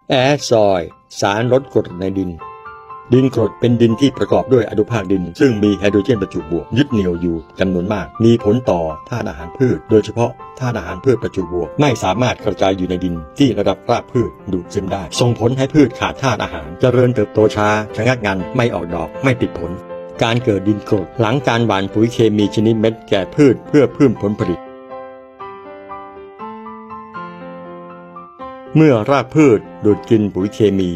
แอร์ซอยด์สารลดกรดในดินดินกรดเป็นดินที่ประกอบด้วยอนุภาคดินซึ่งมีไฮโดรเจนประจุบวกยึดเหนี่ยวอยู่จำนวนมากมีผลต่อธาตุอาหารพืชโดยเฉพาะธาตุอาหารพืชประจุบวกไม่สามารถกระจายอยู่ในดินที่ระดับรากพืชดูดซึมได้ส่งผลให้พืชขาดธาตุอาหารเจริญเติบโตช้าชะงักงันไม่ออกดอกไม่ติดผลการเกิดดินกรดหลังการหว่านปุ๋ยเคมีชนิดเม็ดแก่พืชเพื่อเพิ่มผลผลิตเมื่อรากพืชดูดกินปุ๋ยเคมี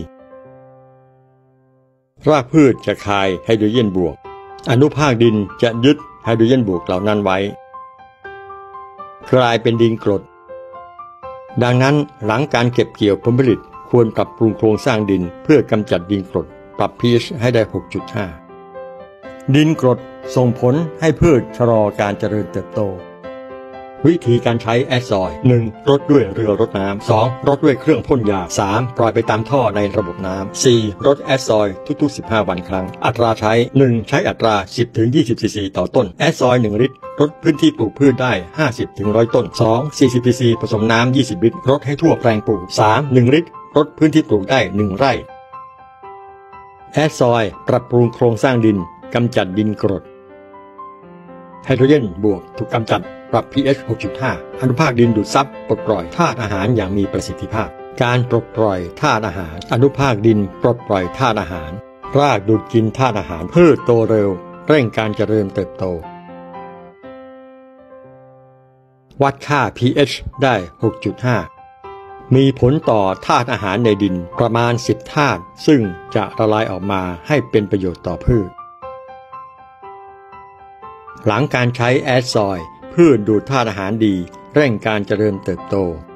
รากพืชจะคายไฮโดรเจนบวกอนุภาคดินจะยึดไฮโดรเจนบวกเหล่านั้นไว้กลายเป็นดินกรดดังนั้นหลังการเก็บเกี่ยวผลผลิตควรปรับปรุงโครงสร้างดินเพื่อกำจัดดินกรดปรับ pH ให้ได้ 6.5 ดินกรดส่งผลให้พืชชะลอการเจริญเติบโตวิธีการใช้แอดซอยด์ 1. รดด้วยเรือรดน้ำ 2. รดด้วยเครื่องพ่นยา 3. ปล่อยไปตามท่อในระบบน้ำ 4. รดแอดซอยด์ทุกๆ15 วันครั้งอัตราใช้ 1. ใช้อัตรา 10-20 ซีซีต่อต้นแอดซอยด์1 ลิตรรดพื้นที่ปลูกพืชได้ 50-100 ต้น 2. 40 ซีซีผสมน้ำ 20 ลิตรรดให้ทั่วแปลงปลูก 3. 1 ลิตรรดพื้นที่ปลูกได้ 1 ไร่แอดซอยด์ปรับปรุงโครงสร้างดินกำจัดดินกรดไฮโดรเจนบวกถูกกำจัดปรับ pH 6.5 อนุภาคดินดูดซับปลดปล่อยธาตุอาหารอย่างมีประสิทธิภาพการปลดปล่อยธาตุอาหารอนุภาคดินปลดปล่อยธาตุอาหารรากดูดกินธาตุอาหารพืชโตเร็วเร่งการเจริญเติบโตวัดค่า pH ได้ 6.5 มีผลต่อธาตุอาหารในดินประมาณ10 ธาตุซึ่งจะละลายออกมาให้เป็นประโยชน์ต่อพืชหลังการใช้แอดซอยด์พืชดูดธาตุอาหารดีเร่งการเจริญเติบโต